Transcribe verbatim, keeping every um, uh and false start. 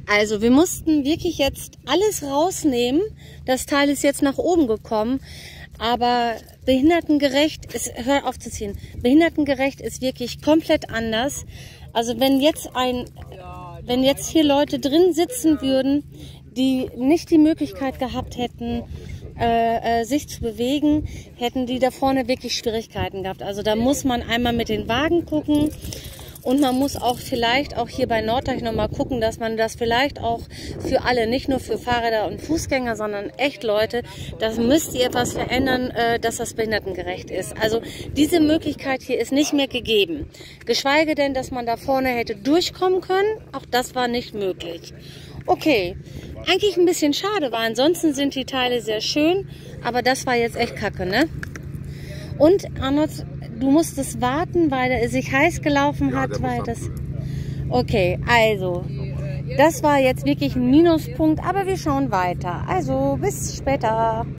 Also wir mussten wirklich jetzt alles rausnehmen. Das Teil ist jetzt nach oben gekommen. Aber behindertengerecht ist, hör auf zu ziehen, behindertengerecht ist wirklich komplett anders. Also wenn jetzt ein, wenn jetzt hier Leute drin sitzen würden, die nicht die Möglichkeit gehabt hätten, äh, äh, sich zu bewegen, hätten die da vorne wirklich Schwierigkeiten gehabt. Also da muss man einmal mit den Wagen gucken. Und man muss auch vielleicht auch hier bei Norddeich nochmal gucken, dass man das vielleicht auch für alle, nicht nur für Fahrräder und Fußgänger, sondern echt Leute, das müsst ihr etwas verändern, äh, dass das behindertengerecht ist. Also diese Möglichkeit hier ist nicht mehr gegeben. Geschweige denn, dass man da vorne hätte durchkommen können, auch das war nicht möglich. Okay, eigentlich ein bisschen schade, weil ansonsten sind die Teile sehr schön, aber das war jetzt echt kacke, ne? Und Arnold, du musstest warten, weil er sich heiß gelaufen hat, ja, weil das... Okay, also, das war jetzt wirklich ein Minuspunkt, aber wir schauen weiter. Also, bis später.